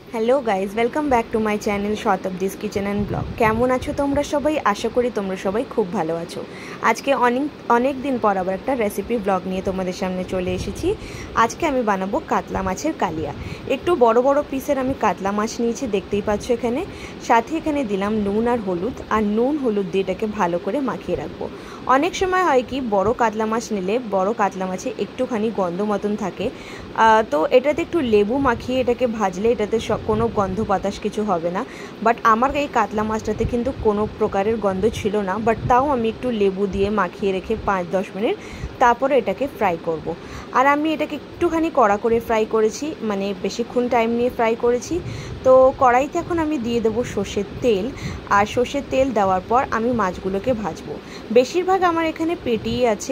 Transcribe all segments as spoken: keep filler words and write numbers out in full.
Hello guys welcome back to my channel Shatabdi's kitchen and blog. केमन आछो तोमरा सबाई? आशा करी तोमरा सबाई खूब भालो आछो। आज के अनेक अनेक दिन पर आबार एकटा रेसिपि ब्लग निये तोमादेर सामने चले एसेछि। आजके आमी बानाबो कातला माछेर कालिया। एकटु बड़ो बड़ो पिसेर आमी कातला माछ नियेछि, देखतेई पाच्छो एखाने। साथे एखाने दिलाम नुन और हलुद, और नुन हलुद दिये एटाके भालो करे माखिये राखबो। अनेक समय हय कि बड़ो कातला माछ निले बड़ो कातला माछे एकटुखानि गन्ध मतन थाके, तो एटाते एकटु लेबू माखिये एटाके भाजले एटाते কোনো গন্ধ বাতাস কিছু হবে না। বাট আমার এই কাতলা মাছটাতে কিন্তু কোনো প্রকারের গন্ধ ছিল না, বাট তাও আমি একটু লেবু দিয়ে মাখিয়ে রেখে পাঁচ দশ মিনিট তারপরে এটাকে ফ্রাই করব। আর আমি এটাকে একটুখানি কড়া করে ফ্রাই করেছি, মানে বেশিক্ষণ টাইম নিয়ে ফ্রাই করেছি। তো কড়াইতে এখন আমি দিয়ে দেবো সর্ষের তেল, আর সর্ষের তেল দেওয়ার পর আমি মাছগুলোকে ভাজবো। বেশিরভাগ আমার এখানে পেটিই আছে,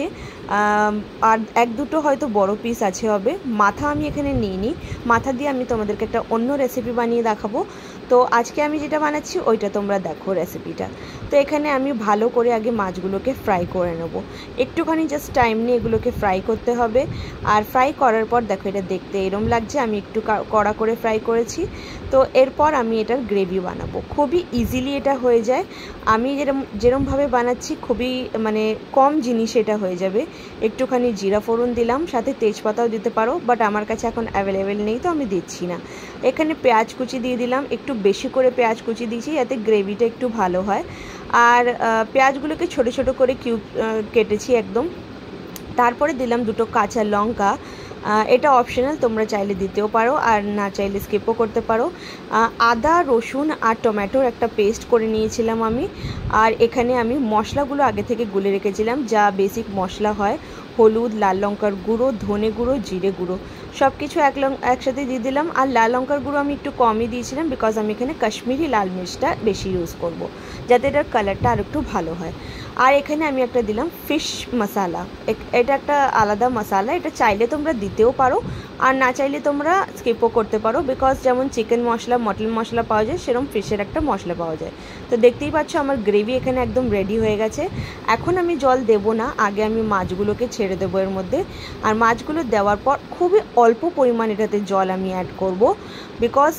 আর এক দুটো হয়তো বড় পিস আছে হবে। মাথা আমি এখানে নিইনি, মাথা দিয়ে আমি তোমাদেরকে একটা অন্য রেসিপি বানিয়ে দেখাবো। তো আজকে আমি যেটা বানাচ্ছি ওইটা তোমরা দেখো রেসিপিটা। তো এখানে আমি ভালো করে আগে মাছগুলোকে ফ্রাই করে নেব, একটুখানি জাস্ট টাইম নিয়ে এগুলোকে ফ্রাই করতে হবে। আর ফ্রাই করার পর দেখো এটা দেখতে এরম লাগছে, আমি একটু কড়া করে ফ্রাই করেছি। তো এরপর আমি এটার গ্রেভি বানাবো, খুবই ইজিলি এটা হয়ে যায়। আমি যেরম যেরমভাবে বানাচ্ছি খুবই মানে কম জিনিস এটা হয়ে যাবে। একটুখানি জিরা ফোড়ন দিলাম, সাথে তেজপাতাও দিতে পারো, বাট আমার কাছে এখন অ্যাভেলেবেল নেই তো আমি দিচ্ছি না। এখানে পেঁয়াজ কুচি দিয়ে দিলাম, একটু বেশি করে পেঁয়াজ কুচি দিয়েছি যাতে গ্রেভিটা একটু ভালো হয়। আর পেঁয়াজগুলোকে ছোটো ছোটো করে কিউব কেটেছি একদম। তারপরে দিলাম দুটো কাঁচা লঙ্কা, এটা অপশনাল, তোমরা চাইলে দিতেও পারো আর না চাইলে স্কিপও করতে পারো। আদা রসুন আর টমেটোর একটা পেস্ট করে নিয়েছিলাম আমি। আর এখানে আমি মশলাগুলো আগে থেকে গুলে রেখেছিলাম, যা বেসিক মশলা হয়, হলুদ, লাল লঙ্কার গুঁড়ো, ধনে গুঁড়ো, জিরে গুঁড়ো, সব কিছু এক একসাথে দিয়ে দিলাম। আর লাল লঙ্কার গুঁড়ো আমি একটু কমই দিয়েছিলাম, বিকজ আমি এখানে কাশ্মীরি লাল মির্চটা বেশি ইউজ করব, যাতে এটার কালারটা আর একটু ভালো হয়। আর এখানে আমি একটা দিলাম ফিশ মশালা, এটা একটা আলাদা মশালা, এটা চাইলে তোমরা দিতেও পারো আর না চাইলে তোমরা স্কিপও করতে পারো, বিকজ যেমন চিকেন মশলা মটন মশলা পাওয়া যায় সেরকম ফিশের একটা মশলা পাওয়া যায়। তো দেখতেই পাচ্ছ আমার গ্রেভি এখানে একদম রেডি হয়ে গেছে। এখন আমি জল দেব না, আগে আমি মাছগুলোকে ছেড়ে দেবো এর মধ্যে। আর মাছগুলো দেওয়ার পর খুবই অল্প পরিমাণ এটাতে জল আমি অ্যাড করব, বিকজ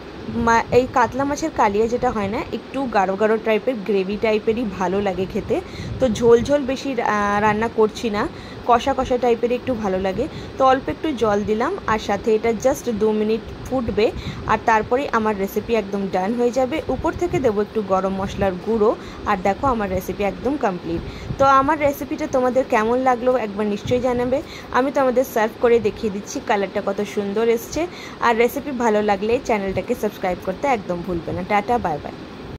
এই কাতলা মাছের কালিয়া যেটা হয় না, একটু গাঢ় গাঢ় টাইপের গ্রেভি টাইপেরই ভালো লাগে খেতে। তো ঝোল ঝোল বেশি রান্না করছি না, কষা কষা টাইপের একটু ভালো লাগে। তো অল্প একটু জল দিলাম, আর সাথে এটা জাস্ট দু মিনিট ফুটবে, আর তারপরে আমার রেসিপি একদম ডান হয়ে যাবে। উপর থেকে দেবো একটু গরম মশলার গুঁড়ো, আর দেখো আমার রেসিপি একদম কমপ্লিট। তো আমার রেসিপিটা তোমাদের কেমন লাগলো একবার নিশ্চয়ই জানাবে। আমি তোমাদের সার্ভ করে দেখিয়ে দিচ্ছি, কালারটা কত সুন্দর এসছে। আর রেসিপি ভালো লাগলে চ্যানেলটাকে সাবস্ক্রাইব করতে একদম ভুলবে না। Tata, bye by.